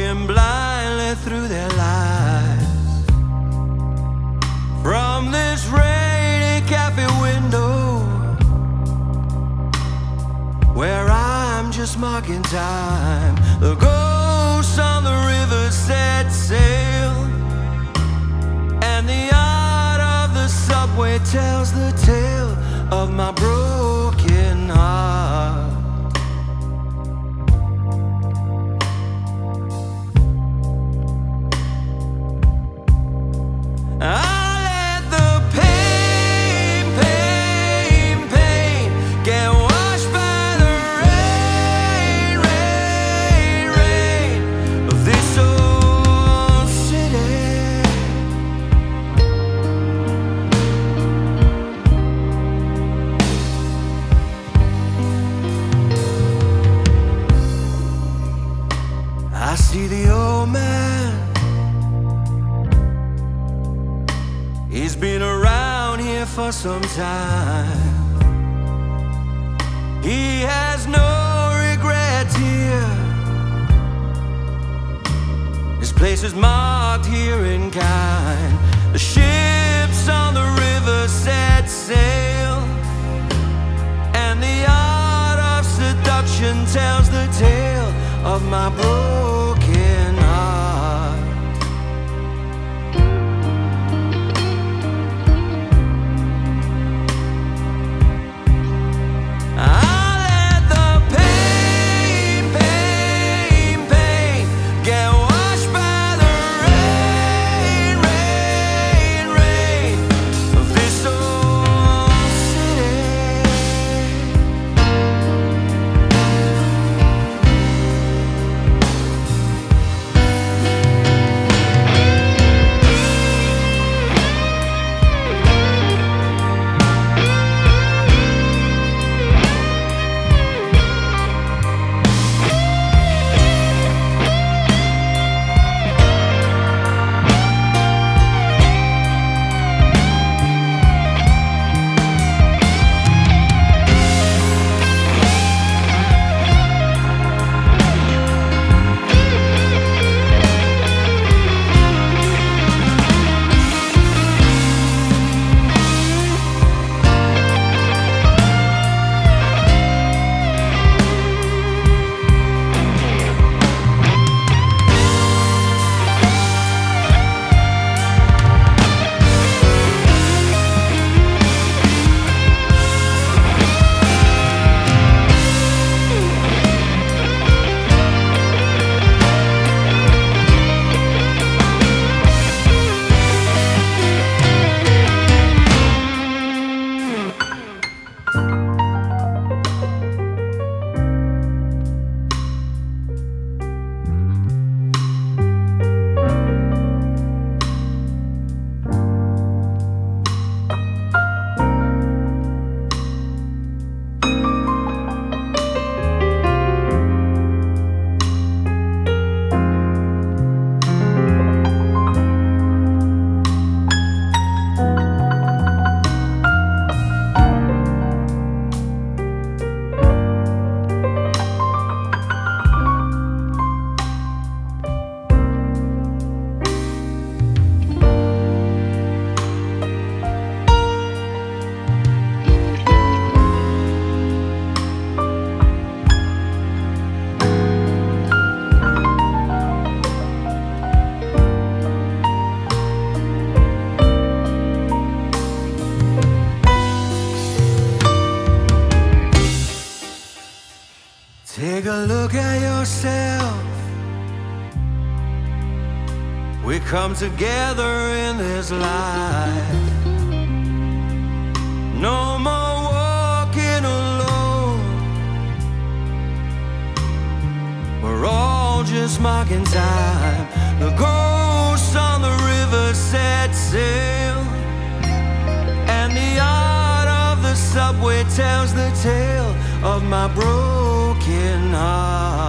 walking blindly through their lives. From this rainy cafe window, where I'm just marking time, the ghosts on the river set sail, and the art of the subway tells the tale of my broken heart. I see the old man, he's been around here for some time. He has no regrets here. This place is marked here in kind. The ships on the river set sail, and the art of seduction tells the tale of my broken heart. I let the pain, pain, pain get washed by the rain, rain, rain of this old city. Take a look at yourself. We come together in this life. No more walking alone. We're all just marking time. The ghosts on the river set sail, and the art of the subway tells the tale of my broken heart.